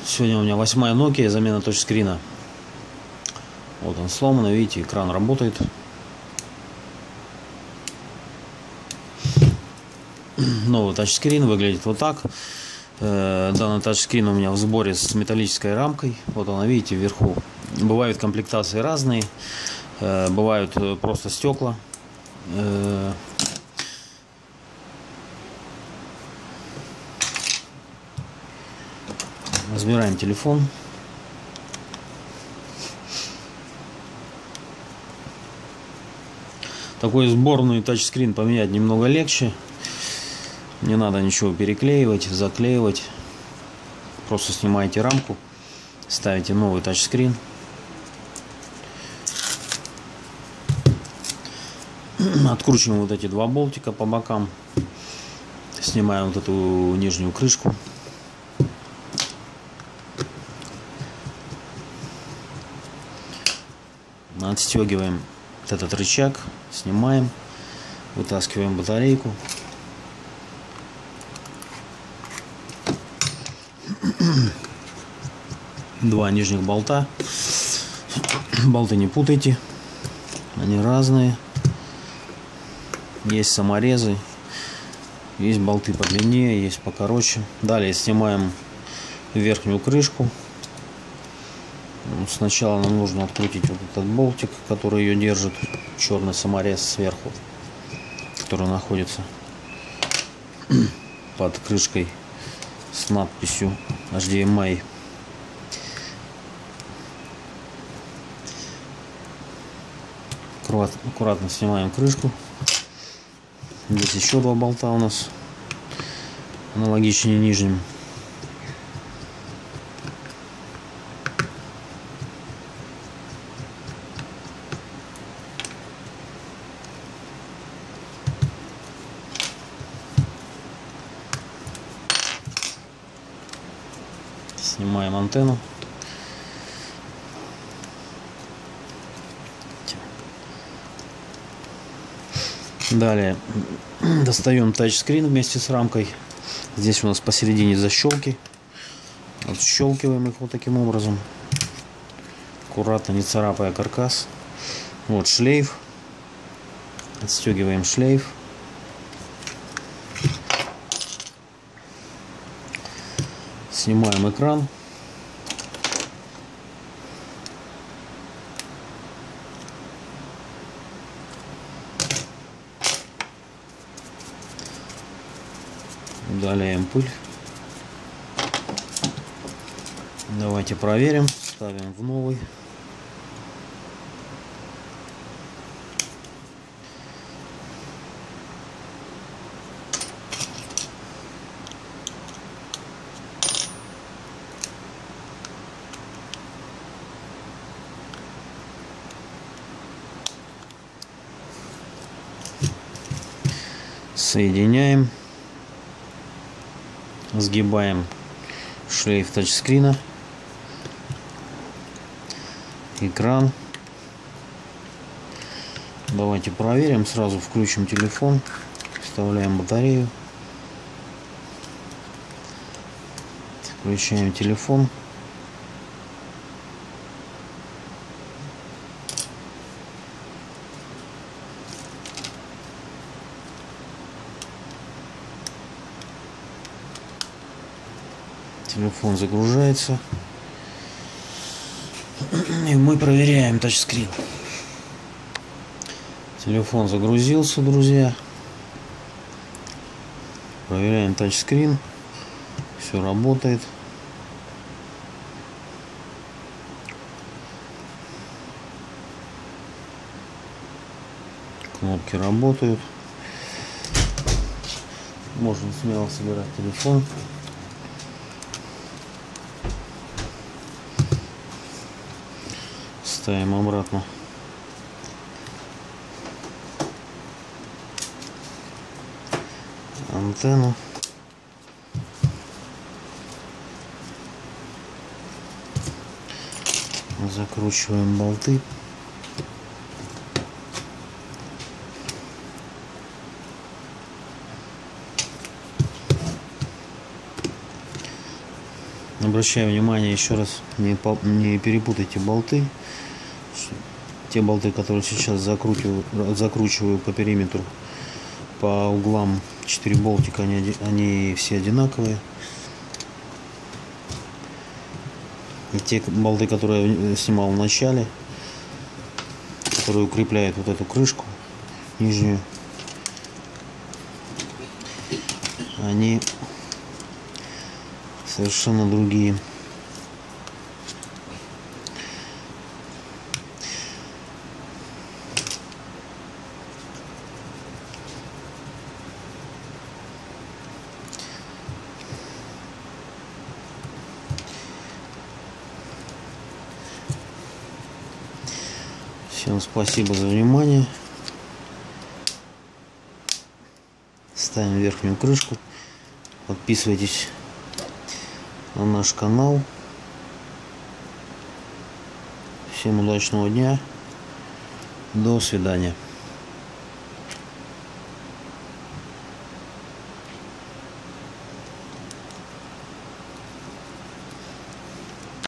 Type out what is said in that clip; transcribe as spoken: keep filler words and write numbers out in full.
Сегодня у меня восьмая Nokia, замена тачскрина. Вот он сломан, видите, экран работает. Новый тачскрин выглядит вот так. Данный тачскрин у меня в сборе с металлической рамкой. Вот она, видите, вверху. Бывают комплектации разные. Бывают просто стекла. Разбираем телефон. Такой сборный тачскрин поменять немного легче. Не надо ничего переклеивать, заклеивать. Просто снимаете рамку, ставите новый тачскрин. Откручиваем вот эти два болтика по бокам. Снимаем вот эту нижнюю крышку. Отстегиваем вот этот рычаг, снимаем, вытаскиваем батарейку. Два нижних болта. Болты не путайте, они разные. Есть саморезы, есть болты подлиннее, есть покороче. Далее снимаем верхнюю крышку. Сначала нам нужно открутить вот этот болтик, который ее держит, черный саморез сверху, который находится под крышкой с надписью эйч ди эм ай. Аккуратно, аккуратно снимаем крышку. Здесь еще два болта у нас, аналогичнее нижним. Снимаем антенну. Далее достаем тачскрин вместе с рамкой. Здесь у нас посередине защелки. Отщелкиваем их вот таким образом. Аккуратно, не царапая каркас. Вот шлейф. Отстегиваем шлейф. Снимаем экран. Удаляем пыль. Давайте проверим. Ставим в новый. Соединяем. Сгибаем шлейф тачскрина. Экран. Давайте проверим. Сразу включим телефон. Вставляем батарею. Включаем телефон. Телефон загружается. И мы проверяем тачскрин. Телефон загрузился, друзья. Проверяем тачскрин. Все работает. Кнопки работают. Можно смело собирать телефон. Ставим обратно. Антенну. Закручиваем болты. Обращаю внимание еще раз, не, по, не перепутайте болты. Те болты, которые сейчас закручиваю, закручиваю по периметру, по углам четыре болтика, они, они все одинаковые. И те болты, которые я снимал в начале, которые укрепляют вот эту крышку нижнюю, они совершенно другие. Всем спасибо за внимание. Ставим верхнюю крышку. Подписывайтесь на наш канал. Всем удачного дня. До свидания.